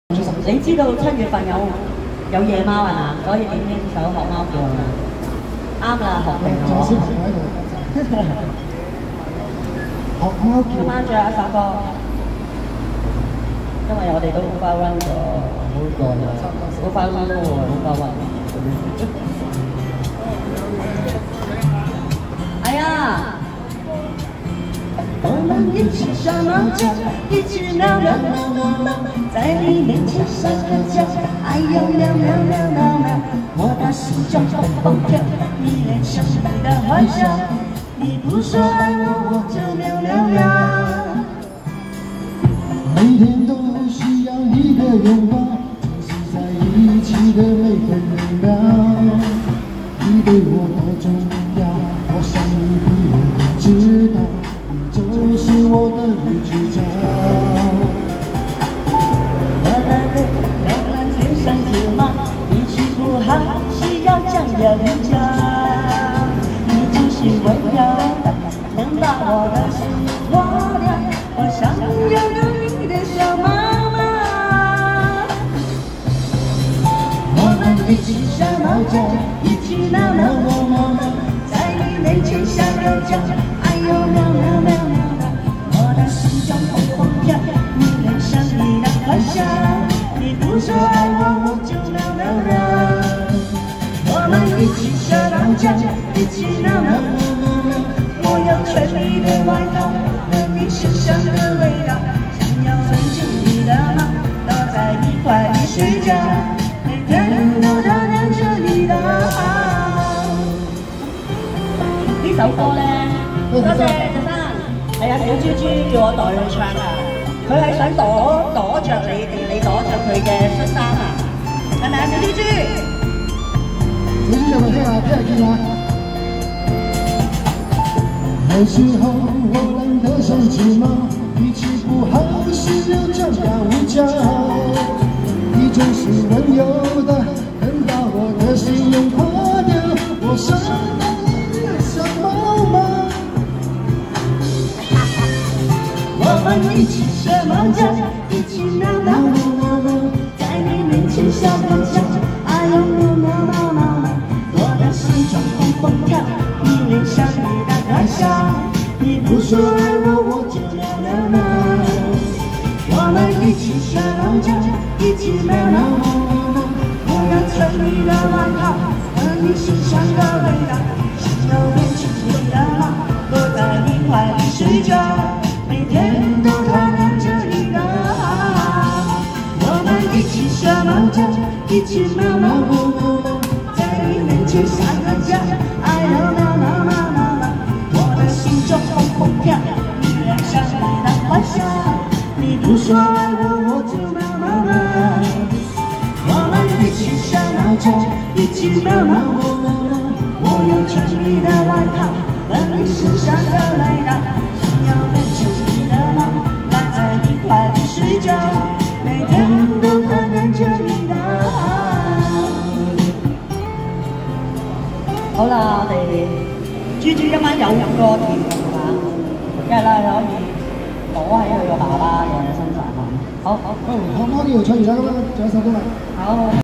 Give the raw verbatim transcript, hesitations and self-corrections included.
你知道七月份有有夜貓係嘛？所以點呢首學貓叫啊？啱啦，學明仲有小朋友喺度。學貓叫。 今晚最後一首歌，因為我哋都好快 run 咗好耐啦，好快 run 咯喎，好快 run。哎呀！ 我們一起耍毛將，一起喵喵喵喵喵，在你面前撒個嬌，哎呦喵喵喵喵喵，我的心中砰砰跳，你臉上你的歡笑，你不說愛我，我就喵喵喵。 每天都需要你的擁抱，珍惜在一起的每分每秒，你對我多重要，我想你比我更知道。 就是我的女主角。 我的歌流浪天上之马，一曲不好是要将要人家。你就是温柔的，能把我的心忘掉。我想要有你的小妈妈。我們一起耍毛將，一起鬧鬧鬧鬧鬧，在你面前嚇個叫，哎呦喵喵喵。 你不說愛我，我就喵喵喵。我們一起耍毛將，一起鬧鬧鬧鬧。我要穿你的外套，聞你身上的味道，想要吻住你的毛，躲在你懷裡睡覺，每天都貪戀着你的好。呢首歌咧，多謝謝生，係啊，小豬豬叫我代佢唱啊。 佢係想躲躲着你哋，你躲着佢嘅恤衫啊？係咪啊，小豬豬？ 小豬有冇聽啊？聽日見啊！有時候我懶得像隻貓，脾氣不好時又張牙舞爪，你總是溫柔的，能把我的心融化掉，我想到你的小貓貓。我們一起。 耍毛將，一起鬧鬧鬧鬧鬧，在你面前嚇個叫，哎呦喵喵喵喵喵，我的心中砰砰跳，你臉上你的歡笑，你不說愛我，我就喵喵喵。我們一起耍毛將，一起喵喵喵喵，我要穿你的外套，聞你身上的味道，想要吻住你的毛，躲在你懷裡睡覺，每天都貪。 一起耍毛將，一起喵喵喵喵喵，在你面前撒個嬌，哎呦喵喵喵喵喵，我的心中砰砰跳，你臉上你的歡笑，你不說愛我，我就喵喵喵。我們一起耍毛將，一起喵喵喵喵喵，我要穿你的外套，聞你身上的味道，想要吻住你的毛，賴在你懷裡睡覺。 每天都貪戀着你的好。好啦，我哋豬豬今晚有歌跳係嘛？因為咧可以躲喺佢個爸爸嘅身上。好好。好，學貓呢條唱完啦，咁樣仲有一首歌。好。